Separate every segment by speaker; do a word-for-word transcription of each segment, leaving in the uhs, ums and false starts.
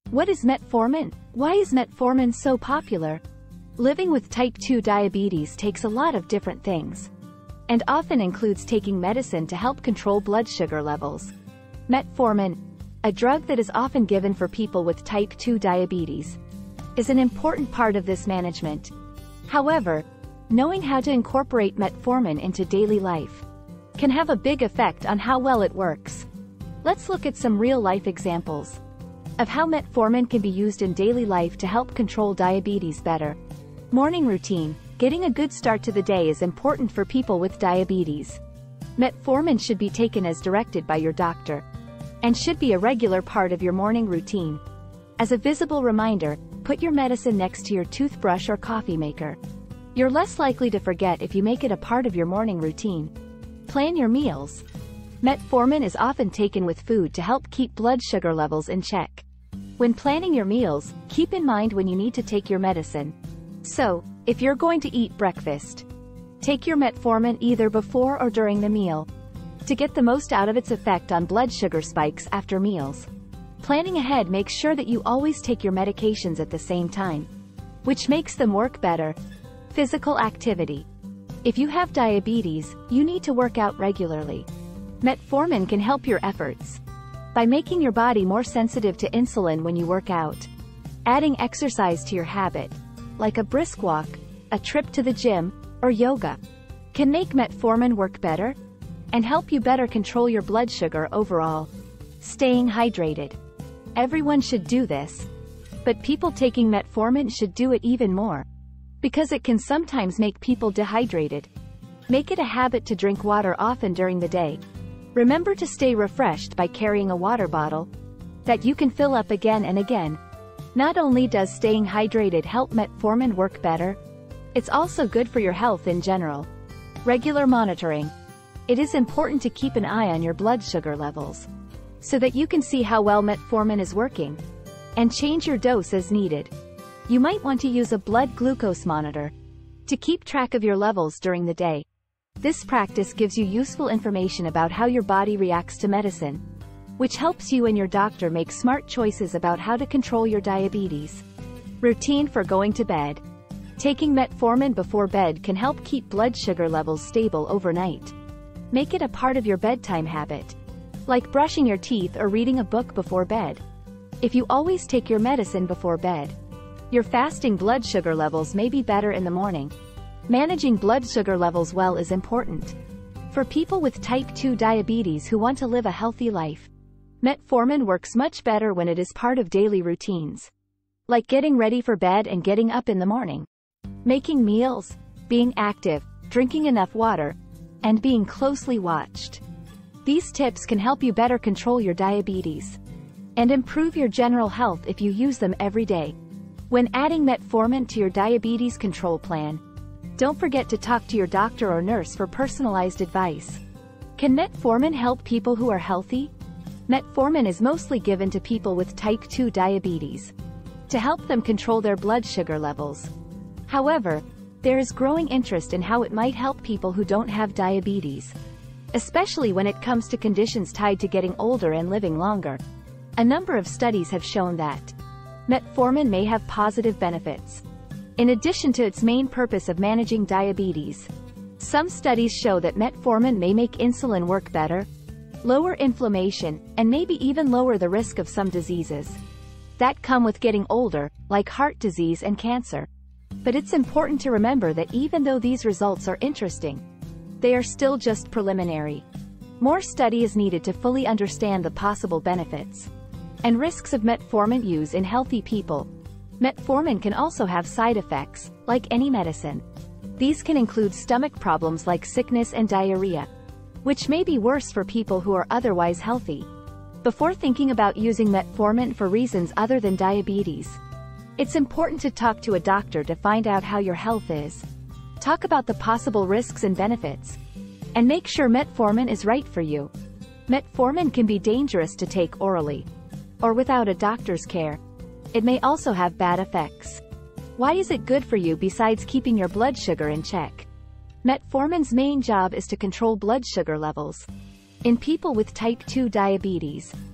Speaker 1: What is metformin? Why is metformin so popular? Living with type two diabetes takes a lot of different things, and often includes taking medicine to help control blood sugar levels. Metformin, a drug that is often given for people with type two diabetes, is an important part of this management. However, knowing how to incorporate metformin into daily life can have a big effect on how well it works. Let's look at some real-life examples of how metformin can be used in daily life to help control diabetes better. Morning routine. Getting a good start to the day is important for people with diabetes. Metformin should be taken as directed by your doctor, and should be a regular part of your morning routine. As a visible reminder, put your medicine next to your toothbrush or coffee maker. You're less likely to forget if you make it a part of your morning routine. Plan your meals. Metformin is often taken with food to help keep blood sugar levels in check. When planning your meals, keep in mind when you need to take your medicine. So, if you're going to eat breakfast, take your metformin either before or during the meal, to get the most out of its effect on blood sugar spikes after meals. Planning ahead makes sure that you always take your medications at the same time, which makes them work better. Physical activity. If you have diabetes, you need to work out regularly. Metformin can help your efforts by making your body more sensitive to insulin when you work out. Adding exercise to your habit, like a brisk walk, a trip to the gym, or yoga, can make metformin work better and help you better control your blood sugar overall. Staying hydrated. Everyone should do this, but people taking metformin should do it even more, because it can sometimes make people dehydrated. Make it a habit to drink water often during the day. Remember to stay refreshed by carrying a water bottle that you can fill up again and again. Not only does staying hydrated help metformin work better, it's also good for your health in general. Regular monitoring. It is important to keep an eye on your blood sugar levels, so that you can see how well metformin is working, and change your dose as needed. You might want to use a blood glucose monitor to keep track of your levels during the day. This practice gives you useful information about how your body reacts to medicine, which helps you and your doctor make smart choices about how to control your diabetes. Routine for going to bed. Taking metformin before bed can help keep blood sugar levels stable overnight. Make it a part of your bedtime habit, like brushing your teeth or reading a book before bed. If you always take your medicine before bed, your fasting blood sugar levels may be better in the morning. Managing blood sugar levels well is important for people with type two diabetes who want to live a healthy life. Metformin works much better when it is part of daily routines, like getting ready for bed and getting up in the morning. Making meals, being active, drinking enough water, and being closely watched. These tips can help you better control your diabetes and improve your general health if you use them every day. When adding metformin to your diabetes control plan, don't forget to talk to your doctor or nurse for personalized advice. Can metformin help people who are healthy? Metformin is mostly given to people with type two diabetes to help them control their blood sugar levels. However, there is growing interest in how it might help people who don't have diabetes, especially when it comes to conditions tied to getting older and living longer. A number of studies have shown that metformin may have positive benefits, in addition to its main purpose of managing diabetes. Some studies show that metformin may make insulin work better, lower inflammation, and maybe even lower the risk of some diseases that come with getting older, like heart disease and cancer. But it's important to remember that even though these results are interesting, they are still just preliminary. More study is needed to fully understand the possible benefits and risks of metformin use in healthy people. Metformin can also have side effects, like any medicine. These can include stomach problems like sickness and diarrhea, which may be worse for people who are otherwise healthy. Before thinking about using metformin for reasons other than diabetes, it's important to talk to a doctor to find out how your health is. Talk about the possible risks and benefits, and make sure metformin is right for you. Metformin can be dangerous to take orally, or without a doctor's care. It may also have bad effects. Why is it good for you besides keeping your blood sugar in check? Metformin's main job is to control blood sugar levels in people with type two diabetes.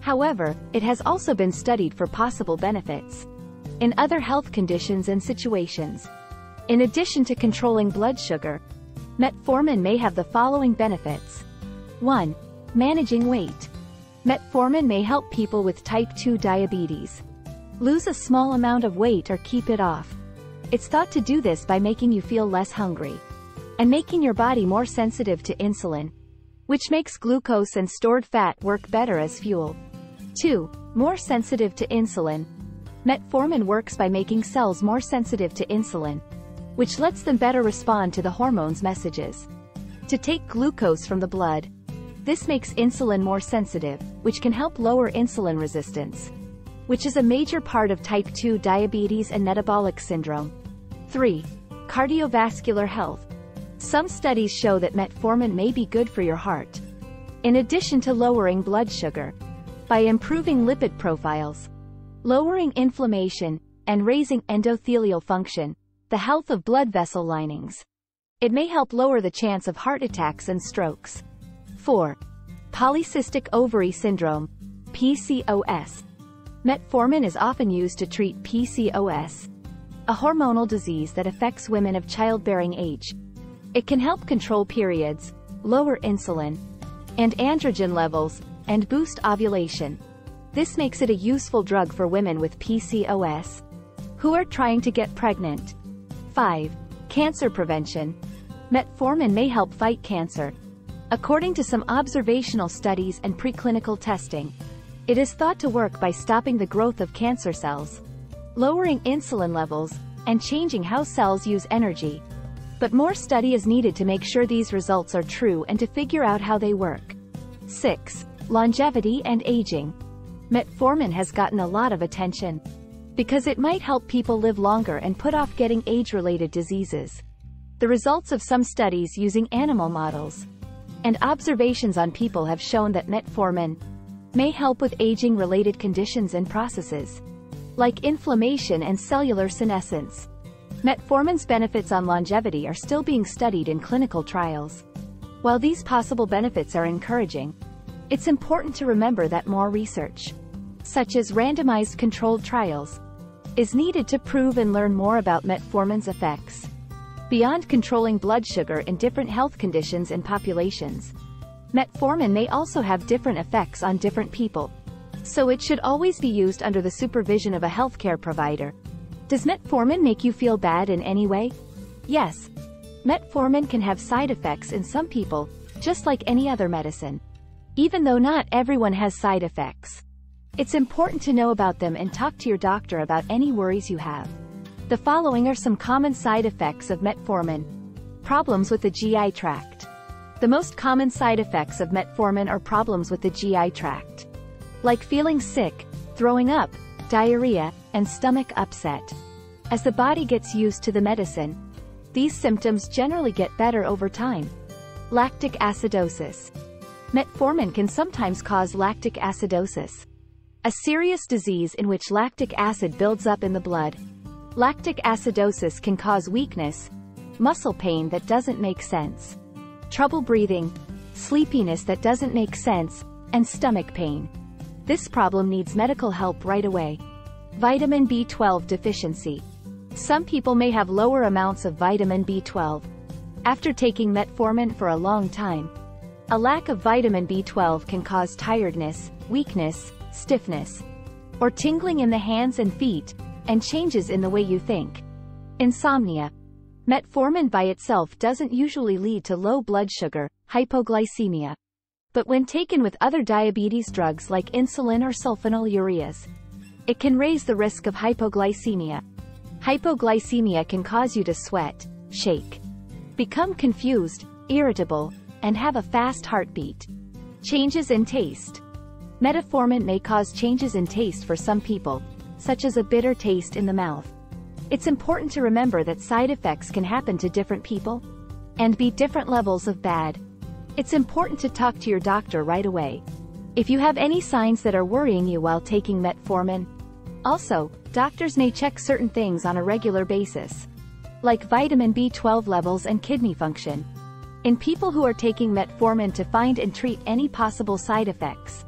Speaker 1: However, it has also been studied for possible benefits in other health conditions and situations. In addition to controlling blood sugar, metformin may have the following benefits. one. Managing weight. Metformin may help people with type two diabetes lose a small amount of weight or keep it off. It's thought to do this by making you feel less hungry and making your body more sensitive to insulin, which makes glucose and stored fat work better as fuel. two. More sensitive to insulin. Metformin works by making cells more sensitive to insulin, which lets them better respond to the hormone's messages to take glucose from the blood. This makes insulin more sensitive, which can help lower insulin resistance, which is a major part of type two diabetes and metabolic syndrome. three. Cardiovascular health. Some studies show that metformin may be good for your heart, in addition to lowering blood sugar, by improving lipid profiles, lowering inflammation, and raising endothelial function, the health of blood vessel linings. It may help lower the chance of heart attacks and strokes. four. Polycystic ovary syndrome, P C O S. Metformin is often used to treat P C O S, a hormonal disease that affects women of childbearing age. It can help control periods, lower insulin and androgen levels, and boost ovulation. This makes it a useful drug for women with P C O S who are trying to get pregnant. five. Cancer prevention. Metformin may help fight cancer. According to some observational studies and preclinical testing, it is thought to work by stopping the growth of cancer cells, lowering insulin levels, and changing how cells use energy. But more study is needed to make sure these results are true and to figure out how they work. six. Longevity and aging. Metformin has gotten a lot of attention because it might help people live longer and put off getting age-related diseases. The results of some studies using animal models and observations on people have shown that metformin may help with aging-related conditions and processes, like inflammation and cellular senescence. Metformin's benefits on longevity are still being studied in clinical trials. While these possible benefits are encouraging, it's important to remember that more research, such as randomized controlled trials, is needed to prove and learn more about metformin's effects. Beyond controlling blood sugar in different health conditions and populations, metformin may also have different effects on different people, so it should always be used under the supervision of a healthcare provider. Does metformin make you feel bad in any way? Yes. Metformin can have side effects in some people, just like any other medicine. Even though not everyone has side effects, it's important to know about them and talk to your doctor about any worries you have. The following are some common side effects of metformin. Problems with the G I tract. The most common side effects of metformin are problems with the G I tract, like feeling sick, throwing up, diarrhea, and stomach upset. As the body gets used to the medicine, these symptoms generally get better over time. Lactic acidosis. Metformin can sometimes cause lactic acidosis, a serious disease in which lactic acid builds up in the blood. Lactic acidosis can cause weakness, muscle pain that doesn't make sense, trouble breathing, sleepiness that doesn't make sense, and stomach pain. This problem needs medical help right away. Vitamin B twelve deficiency. Some people may have lower amounts of vitamin B twelve after taking metformin for a long time. A lack of vitamin B twelve can cause tiredness, weakness, stiffness, or tingling in the hands and feet, and changes in the way you think. Insomnia. Metformin by itself doesn't usually lead to low blood sugar, hypoglycemia. But when taken with other diabetes drugs like insulin or sulfonylureas, it can raise the risk of hypoglycemia. Hypoglycemia can cause you to sweat, shake, become confused, irritable, and have a fast heartbeat. Changes in taste. Metformin may cause changes in taste for some people, such as a bitter taste in the mouth. It's important to remember that side effects can happen to different people and be different levels of bad. It's important to talk to your doctor right away if you have any signs that are worrying you while taking metformin. Also, doctors may check certain things on a regular basis, like vitamin B twelve levels and kidney function, in people who are taking metformin to find and treat any possible side effects.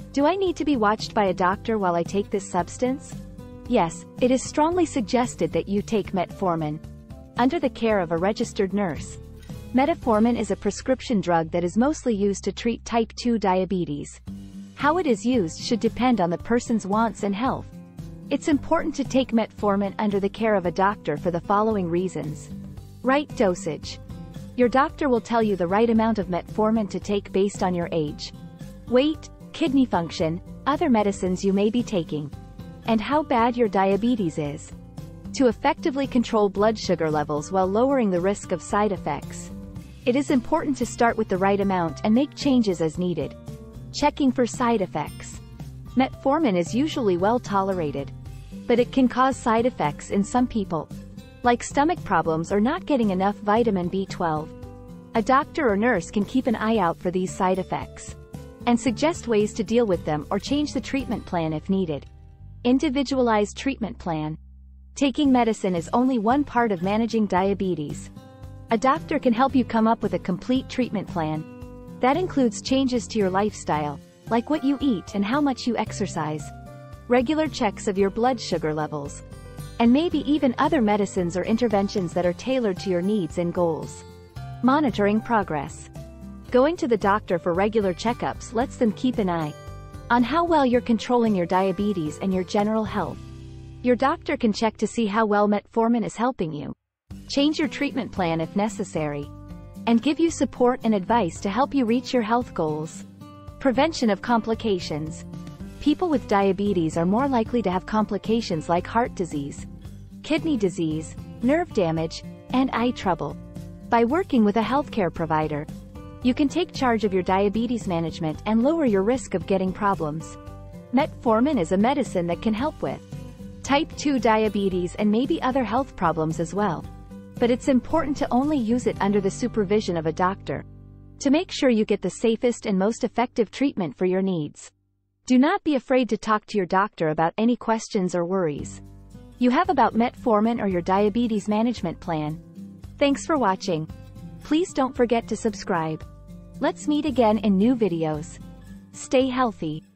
Speaker 1: Do I need to be watched by a doctor while I take this substance? Yes, it is strongly suggested that you take metformin under the care of a registered nurse. Metformin is a prescription drug that is mostly used to treat type two diabetes. How it is used should depend on the person's wants and health. It's important to take metformin under the care of a doctor for the following reasons. Right dosage. Your doctor will tell you the right amount of metformin to take based on your age, weight, kidney function, other medicines you may be taking, and how bad your diabetes is. To effectively control blood sugar levels while lowering the risk of side effects, it is important to start with the right amount and make changes as needed. Checking for side effects. Metformin is usually well tolerated, but it can cause side effects in some people, like stomach problems or not getting enough vitamin B twelve. A doctor or nurse can keep an eye out for these side effects and suggest ways to deal with them or change the treatment plan if needed. Individualized treatment plan. Taking medicine is only one part of managing diabetes. A doctor can help you come up with a complete treatment plan. That includes changes to your lifestyle, like what you eat and how much you exercise, regular checks of your blood sugar levels, and maybe even other medicines or interventions that are tailored to your needs and goals. Monitoring progress. Going to the doctor for regular checkups lets them keep an eye on how well you're controlling your diabetes and your general health. Your doctor can check to see how well metformin is helping you, change your treatment plan if necessary, and give you support and advice to help you reach your health goals. Prevention of complications. People with diabetes are more likely to have complications like heart disease, kidney disease, nerve damage, and eye trouble. By working with a healthcare provider, you can take charge of your diabetes management and lower your risk of getting problems. Metformin is a medicine that can help with type two diabetes and maybe other health problems as well. But it's important to only use it under the supervision of a doctor to make sure you get the safest and most effective treatment for your needs. Do not be afraid to talk to your doctor about any questions or worries you have about metformin or your diabetes management plan. Thanks for watching. Please don't forget to subscribe. Let's meet again in new videos. Stay healthy.